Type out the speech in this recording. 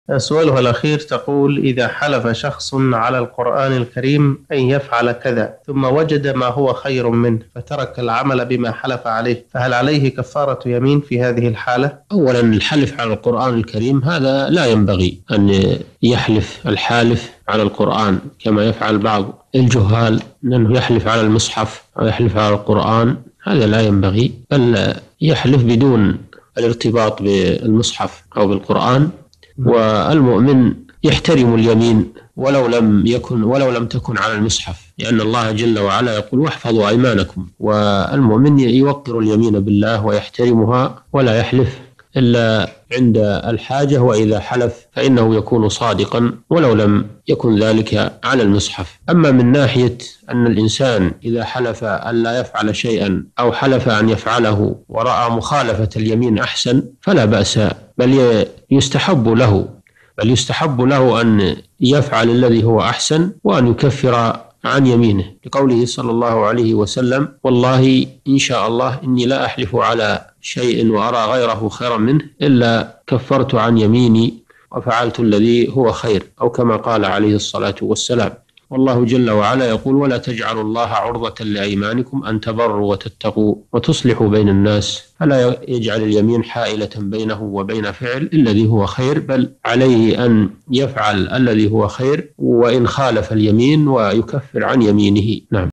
سؤالها الأخير تقول: إذا حلف شخص على القرآن الكريم أن يفعل كذا ثم وجد ما هو خير منه فترك العمل بما حلف عليه، فهل عليه كفارة يمين في هذه الحالة؟ أولا، الحلف على القرآن الكريم هذا لا ينبغي أن يحلف الحالف على القرآن كما يفعل بعض الجهال، أنه يحلف على المصحف أو يحلف على القرآن. هذا لا ينبغي، بل يحلف بدون الارتباط بالمصحف أو بالقرآن. والمؤمن يحترم اليمين ولو لم تكن على المصحف، لأن الله جل وعلا يقول: واحفظوا أيمانكم. والمؤمن يوقر اليمين بالله ويحترمها ولا يحلف إلا عند الحاجة، وإذا حلف فإنه يكون صادقا ولو لم يكن ذلك على المصحف. أما من ناحية أن الإنسان إذا حلف أن لا يفعل شيئا أو حلف أن يفعله ورأى مخالفة اليمين أحسن فلا بأس، بل يستحب له أن يفعل الذي هو أحسن وأن يكفر عن يمينه، لقوله صلى الله عليه وسلم: والله إن شاء الله إني لا أحلف على شيء وأرى غيره خيرا منه إلا كفرت عن يميني وفعلت الذي هو خير، أو كما قال عليه الصلاة والسلام. والله جل وعلا يقول: ولا تجعلوا الله عرضة لأيمانكم أن تبروا وتتقوا وتصلحوا بين الناس. فلا يجعل اليمين حائلة بينه وبين فعل الذي هو خير، بل عليه أن يفعل الذي هو خير وإن خالف اليمين ويكفر عن يمينه. نعم.